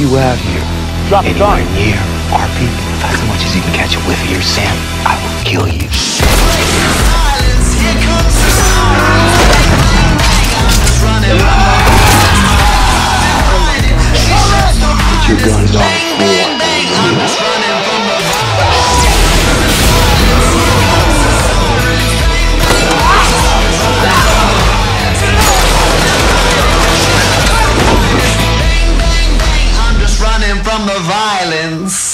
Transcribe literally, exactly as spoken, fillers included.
you out here Drop the anywhere gun. near our people, if I so much as even catch a whiff of your scent, I will kill you. Put your guns on the floor. From the violence.